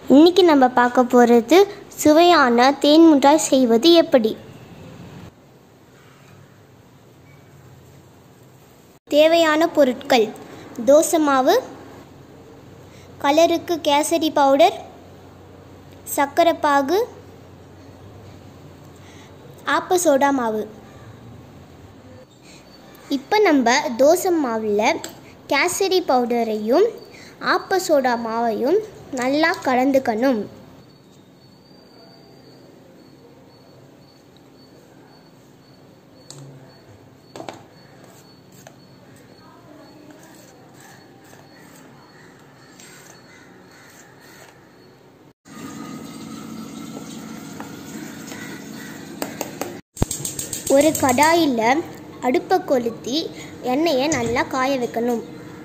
இன்றைக்கி நம்ம பார்க்க போகிறது சுவையான தேன் மிட்டாய் செய்வது எப்படி. தேவையான பொருட்கள்: தோசை மாவு, கலருக்கு கேசரி பவுடர், சர்க்கரை பாகு, ஆப்ப சோடா மாவு. இப்போ நம்ம தோசை மாவில் கேசரி பவுடரையும் ஆப்ப சோடா மாவையும் நல்லா கலந்துக்கணும். ஒரு கடாயில் அடுப்பை கொளுத்தி எண்ணெயை நல்லா காய வைக்கணும்.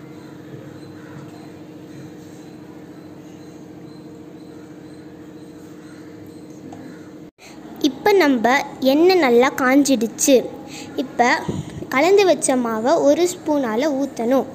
இப்போ நம்ம எண்ணெய் நல்லா காஞ்சிடுச்சு. இப்போ கலந்து வச்ச மாவை ஒரு ஸ்பூனால் ஊற்றணும்.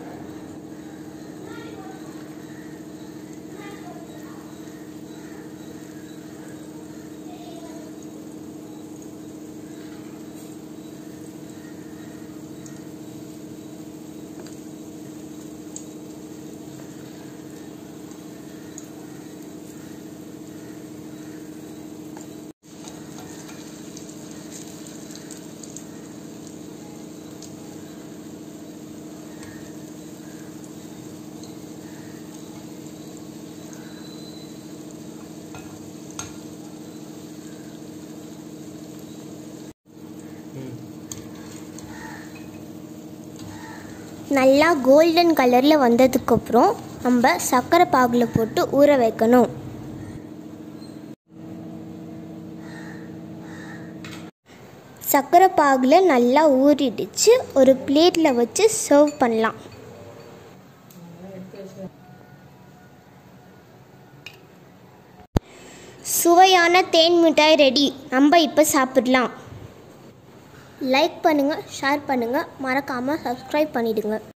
நல்லா கோல்டன் கலரில் வந்ததுக்கப்புறம் நம்ம சர்க்கரை பாகில் போட்டு ஊற வைக்கணும். சர்க்கரை பாகில் நல்லா ஊறிடுச்சு. ஒரு பிளேட்டில் வச்சு சர்வ் பண்ணலாம். சுவையான தேன் மிட்டாய் ரெடி. நம்ம இப்போ சாப்பிடலாம். லைக் பண்ணுங்கள், ஷேர் பண்ணுங்கள், மறக்காமல் சப்ஸ்கிரைப் பண்ணிவிடுங்க.